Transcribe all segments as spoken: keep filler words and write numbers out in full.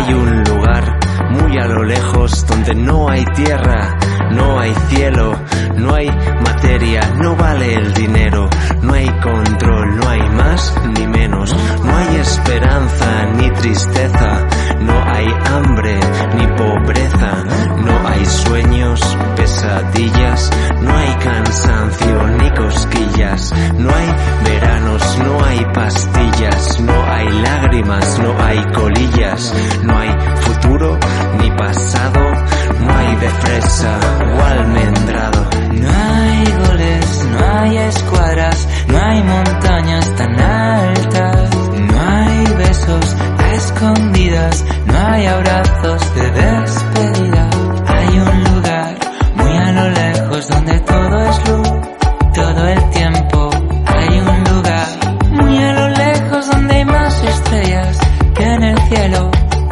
Hay un lugar muy a lo lejos donde no hay tierra, no hay cielo, no hay materia, no vale el dinero, no hay control, no hay más ni menos, no hay esperanza ni tristeza, no hay hambre ni pobreza, no hay sueños, pesadillas, no hay cansancio ni cosquillas, no hay veranos, no hay pastillas, no hay lágrimas, no hay colillas, no hay futuro ni pasado, no hay de fresa o almendrado. No hay goles, no hay escuadras, no hay montañas tan altas, no hay besos a escondidas, no hay abrazos de despedida. Hay un lugar muy a lo lejos donde todo es luz, todo el tiempo. Hay un lugar muy a lo lejos donde hay más estrellas que en el cielo.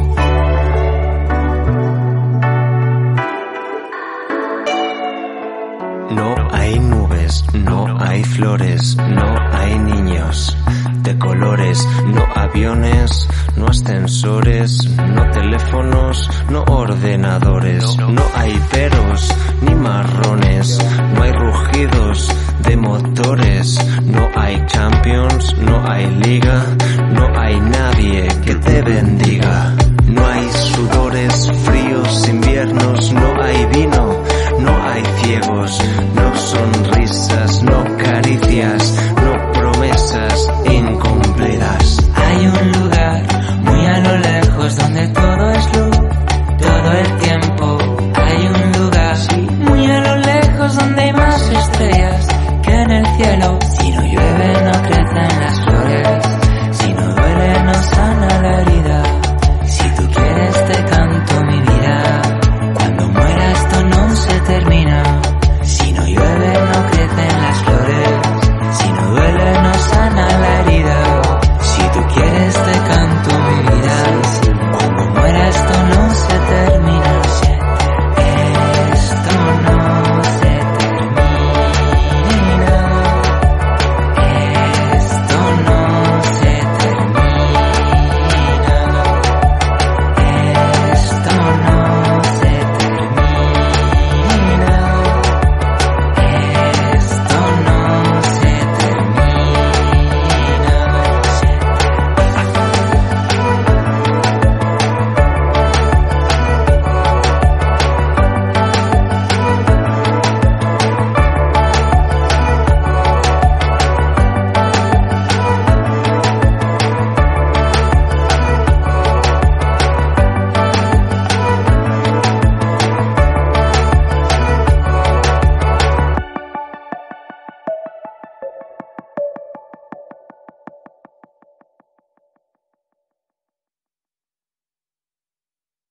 No hay nubes, no hay flores, no hay niños de colores, no aviones, no ascensores, no teléfonos, no ordenadores, no hay peros ni marrones, no hay rugidos de motores, no hay Champions, no hay liga, no hay nadie que te bendiga. No hay sudores, fríos, inviernos, no hay vino, no hay ciegos,